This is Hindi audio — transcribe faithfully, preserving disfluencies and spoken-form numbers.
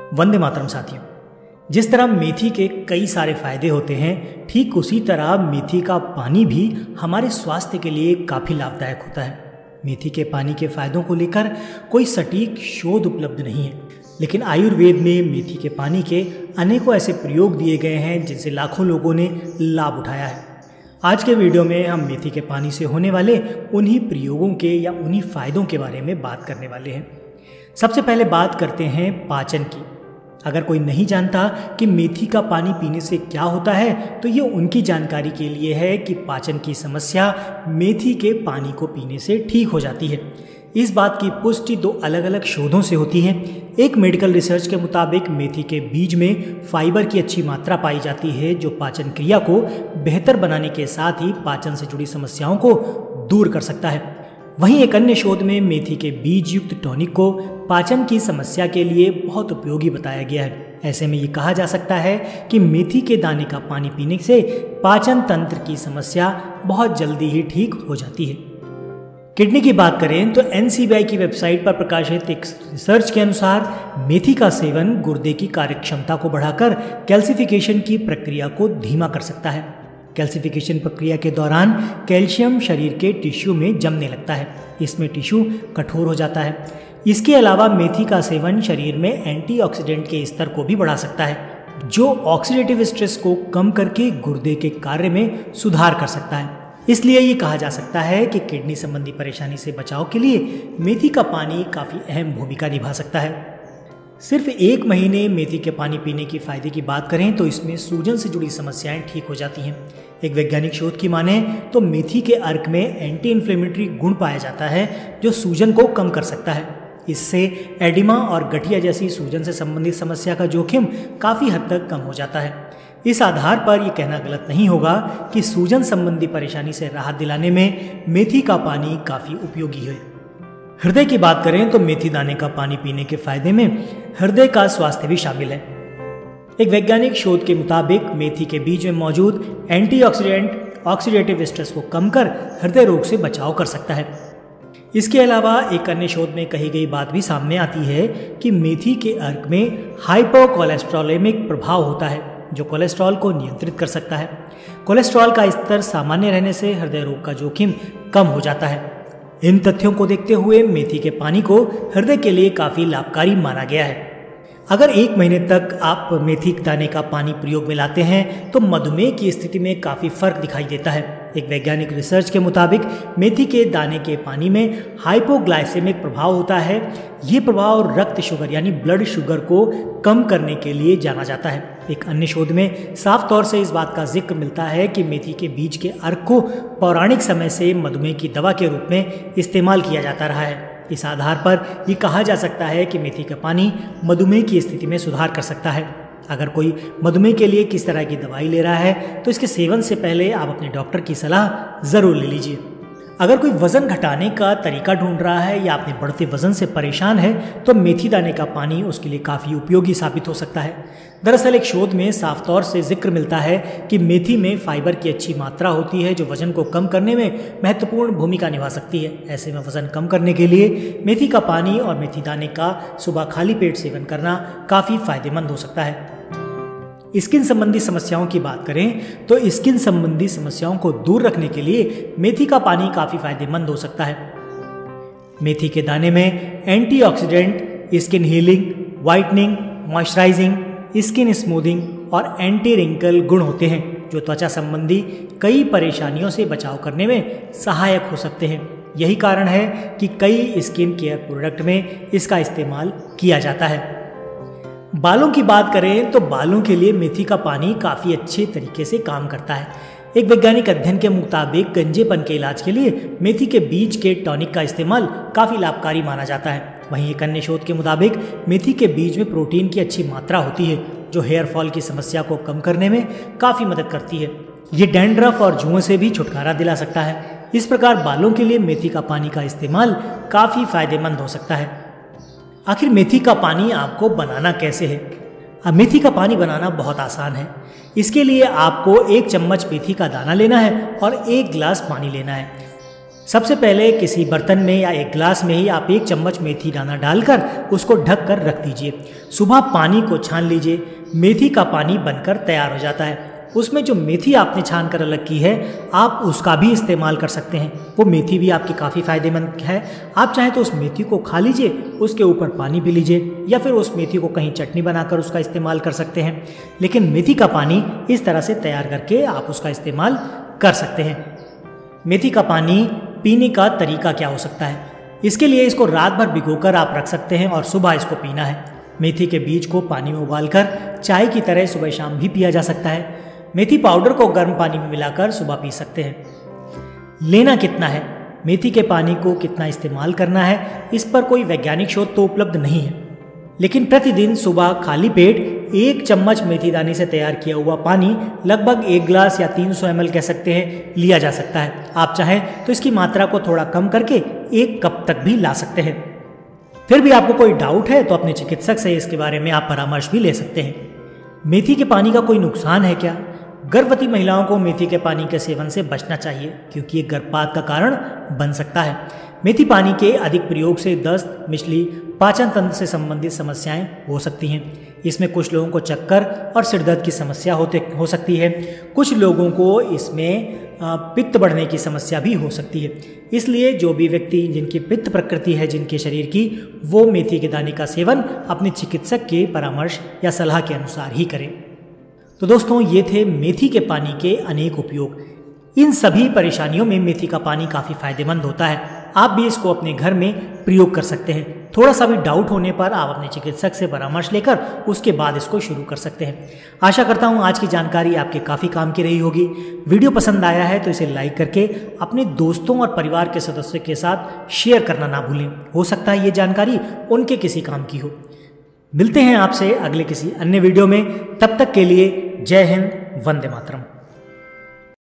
वंदे मातरम साथियों। जिस तरह मेथी के कई सारे फायदे होते हैं, ठीक उसी तरह मेथी का पानी भी हमारे स्वास्थ्य के लिए काफ़ी लाभदायक होता है। मेथी के पानी के फायदों को लेकर कोई सटीक शोध उपलब्ध नहीं है, लेकिन आयुर्वेद में मेथी के पानी के अनेकों ऐसे प्रयोग दिए गए हैं जिनसे लाखों लोगों ने लाभ उठाया है। आज के वीडियो में हम मेथी के पानी से होने वाले उन्हीं प्रयोगों के या उन्हीं फायदों के बारे में बात करने वाले हैं। सबसे पहले बात करते हैं पाचन की। अगर कोई नहीं जानता कि मेथी का पानी पीने से क्या होता है, तो ये उनकी जानकारी के लिए है कि पाचन की समस्या मेथी के पानी को पीने से ठीक हो जाती है। इस बात की पुष्टि दो अलग अलग शोधों से होती है। एक मेडिकल रिसर्च के मुताबिक मेथी के बीज में फाइबर की अच्छी मात्रा पाई जाती है, जो पाचन क्रिया को बेहतर बनाने के साथ ही पाचन से जुड़ी समस्याओं को दूर कर सकता है। वहीं एक अन्य शोध में मेथी के बीज युक्त टॉनिक को पाचन की समस्या के लिए बहुत उपयोगी बताया गया है। ऐसे में ये कहा जा सकता है कि मेथी के दाने का पानी पीने से पाचन तंत्र की समस्या बहुत जल्दी ही ठीक हो जाती है। किडनी की बात करें तो एन सी बी आई की वेबसाइट पर प्रकाशित एक रिसर्च के अनुसार मेथी का सेवन गुर्दे की कार्यक्षमता को बढ़ाकर कैल्सिफिकेशन की प्रक्रिया को धीमा कर सकता है। कैल्सिफिकेशन प्रक्रिया के दौरान कैल्शियम शरीर के टिश्यू में जमने लगता है, इसमें टिश्यू कठोर हो जाता है। इसके अलावा मेथी का सेवन शरीर में एंटीऑक्सीडेंट के स्तर को भी बढ़ा सकता है, जो ऑक्सीडेटिव स्ट्रेस को कम करके गुर्दे के कार्य में सुधार कर सकता है। इसलिए ये कहा जा सकता है कि किडनी संबंधी परेशानी से बचाव के लिए मेथी का पानी काफ़ी अहम भूमिका निभा सकता है। सिर्फ एक महीने मेथी के पानी पीने की फायदे की बात करें तो इसमें सूजन से जुड़ी समस्याएं ठीक हो जाती हैं। एक वैज्ञानिक शोध की माने तो मेथी के अर्क में एंटी इन्फ्लेमेटरी गुण पाया जाता है, जो सूजन को कम कर सकता है। इससे एडिमा और गठिया जैसी सूजन से संबंधित समस्या का जोखिम काफ़ी हद तक कम हो जाता है। इस आधार पर यह कहना गलत नहीं होगा कि सूजन संबंधी परेशानी से राहत दिलाने में मेथी का पानी काफ़ी उपयोगी है। हृदय की बात करें तो मेथी दाने का पानी पीने के फायदे में हृदय का स्वास्थ्य भी शामिल है। एक वैज्ञानिक शोध के मुताबिक मेथी के बीज में मौजूद एंटीऑक्सीडेंट ऑक्सीडेटिव स्ट्रेस को कम कर हृदय रोग से बचाव कर सकता है। इसके अलावा एक अन्य शोध में कही गई बात भी सामने आती है कि मेथी के अर्क में हाइपोकोलेस्ट्रोलेमिक प्रभाव होता है, जो कोलेस्ट्रॉल को नियंत्रित कर सकता है। कोलेस्ट्रॉल का स्तर सामान्य रहने से हृदय रोग का जोखिम कम हो जाता है। इन तथ्यों को देखते हुए मेथी के पानी को हृदय के लिए काफ़ी लाभकारी माना गया है। अगर एक महीने तक आप मेथी दाने का पानी प्रयोग में लाते हैं तो मधुमेह की स्थिति में काफ़ी फर्क दिखाई देता है। एक वैज्ञानिक रिसर्च के मुताबिक मेथी के दाने के पानी में हाइपोग्लाइसेमिक प्रभाव होता है। ये प्रभाव रक्त शुगर यानी ब्लड शुगर को कम करने के लिए जाना जाता है। एक अन्य शोध में साफ तौर से इस बात का जिक्र मिलता है कि मेथी के बीज के अर्क को पौराणिक समय से मधुमेह की दवा के रूप में इस्तेमाल किया जाता रहा है। इस आधार पर यह कहा जा सकता है कि मेथी का पानी मधुमेह की स्थिति में सुधार कर सकता है। अगर कोई मधुमेह के लिए किस तरह की दवाई ले रहा है तो इसके सेवन से पहले आप अपने डॉक्टर की सलाह ज़रूर ले लीजिए। अगर कोई वज़न घटाने का तरीका ढूंढ रहा है या अपने बढ़ते वज़न से परेशान है तो मेथी दाने का पानी उसके लिए काफ़ी उपयोगी साबित हो सकता है। दरअसल एक शोध में साफ तौर से जिक्र मिलता है कि मेथी में फाइबर की अच्छी मात्रा होती है, जो वज़न को कम करने में महत्वपूर्ण भूमिका निभा सकती है। ऐसे में वज़न कम करने के लिए मेथी का पानी और मेथी दाने का सुबह खाली पेट सेवन करना काफ़ी फायदेमंद हो सकता है। स्किन संबंधी समस्याओं की बात करें तो स्किन संबंधी समस्याओं को दूर रखने के लिए मेथी का पानी काफ़ी फायदेमंद हो सकता है। मेथी के दाने में antioxidant, skin healing, whitening, moisturizing, skin smoothing और एंटी रिंकल गुण होते हैं, जो त्वचा संबंधी कई परेशानियों से बचाव करने में सहायक हो सकते हैं। यही कारण है कि कई स्किन केयर प्रोडक्ट में इसका इस्तेमाल किया जाता है। बालों की बात करें तो बालों के लिए मेथी का पानी काफ़ी अच्छे तरीके से काम करता है। एक वैज्ञानिक अध्ययन के मुताबिक गंजेपन के इलाज के लिए मेथी के बीज के टॉनिक का इस्तेमाल काफ़ी लाभकारी माना जाता है। वहीं एक अन्य शोध के मुताबिक मेथी के बीज में प्रोटीन की अच्छी मात्रा होती है, जो हेयर फॉल की समस्या को कम करने में काफ़ी मदद करती है। ये डैंड्रफ और जुओं से भी छुटकारा दिला सकता है। इस प्रकार बालों के लिए मेथी का पानी का इस्तेमाल काफ़ी फायदेमंद हो सकता है। आखिर मेथी का पानी आपको बनाना कैसे है? अब मेथी का पानी बनाना बहुत आसान है। इसके लिए आपको एक चम्मच मेथी का दाना लेना है और एक गिलास पानी लेना है। सबसे पहले किसी बर्तन में या एक गिलास में ही आप एक चम्मच मेथी दाना डालकर उसको ढक कर रख दीजिए। सुबह पानी को छान लीजिए। मेथी का पानी बनकर तैयार हो जाता है। उसमें जो मेथी आपने छान कर अलग की है आप उसका भी इस्तेमाल कर सकते हैं। वो मेथी भी आपकी काफ़ी फ़ायदेमंद है। आप चाहें तो उस मेथी को खा लीजिए, उसके ऊपर पानी पी लीजिए, या फिर उस मेथी को कहीं चटनी बनाकर उसका इस्तेमाल कर सकते हैं। लेकिन मेथी का पानी इस तरह से तैयार करके आप उसका इस्तेमाल कर सकते हैं। मेथी का पानी पीने का तरीका क्या हो सकता है? इसके लिए इसको रात भर भिगोकर आप रख सकते हैं और सुबह इसको पीना है। मेथी के बीज को पानी में उबालकर चाय की तरह सुबह शाम भी पिया जा सकता है। मेथी पाउडर को गर्म पानी में मिलाकर सुबह पी सकते हैं। लेना कितना है, मेथी के पानी को कितना इस्तेमाल करना है, इस पर कोई वैज्ञानिक शोध तो उपलब्ध नहीं है। लेकिन प्रतिदिन सुबह खाली पेट एक चम्मच मेथी दाने से तैयार किया हुआ पानी लगभग एक गिलास या तीन सौ एम एल कह सकते हैं लिया जा सकता है। आप चाहें तो इसकी मात्रा को थोड़ा कम करके एक कप तक भी ला सकते हैं। फिर भी आपको कोई डाउट है तो अपने चिकित्सक से इसके बारे में आप परामर्श भी ले सकते हैं। मेथी के पानी का कोई नुकसान है क्या? गर्भवती महिलाओं को मेथी के पानी के सेवन से बचना चाहिए क्योंकि ये गर्भपात का कारण बन सकता है। मेथी पानी के अधिक प्रयोग से दस्त, मिचली, पाचन तंत्र से संबंधित समस्याएं हो सकती हैं। इसमें कुछ लोगों को चक्कर और सिरदर्द की समस्या होते हो सकती है। कुछ लोगों को इसमें पित्त बढ़ने की समस्या भी हो सकती है। इसलिए जो भी व्यक्ति जिनकी पित्त प्रकृति है जिनके शरीर की, वो मेथी के दाने का सेवन अपने चिकित्सक के परामर्श या सलाह के अनुसार ही करें। तो दोस्तों, ये थे मेथी के पानी के अनेक उपयोग। इन सभी परेशानियों में मेथी का पानी काफ़ी फायदेमंद होता है। आप भी इसको अपने घर में प्रयोग कर सकते हैं। थोड़ा सा भी डाउट होने पर आप अपने चिकित्सक से परामर्श लेकर उसके बाद इसको शुरू कर सकते हैं। आशा करता हूँ आज की जानकारी आपके काफ़ी काम की रही होगी। वीडियो पसंद आया है तो इसे लाइक करके अपने दोस्तों और परिवार के सदस्यों के साथ शेयर करना ना भूलें। हो सकता है ये जानकारी उनके किसी काम की हो। मिलते हैं आपसे अगले किसी अन्य वीडियो में। तब तक के लिए जय हिंद, वंदे मातरम।